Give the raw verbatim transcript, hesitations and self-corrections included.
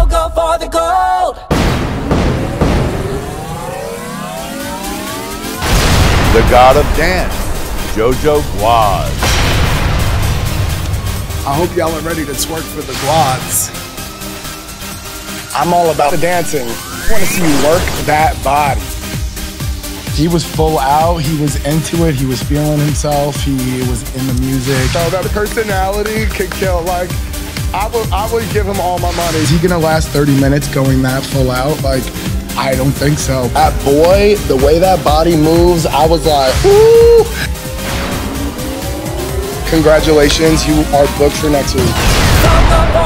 go, go for the gold. The god of dance, Jojo Guadz. I hope y'all are ready to twerk for the Guadz. I'm all about the dancing. I want to see you work that body. He was full out, he was into it, he was feeling himself, he was in the music. So that personality could kill. Like, I would, I would give him all my money. Is he gonna last thirty minutes going that full out? Like, I don't think so. That boy, the way that body moves, I was like, woo! Congratulations, you are booked for next week.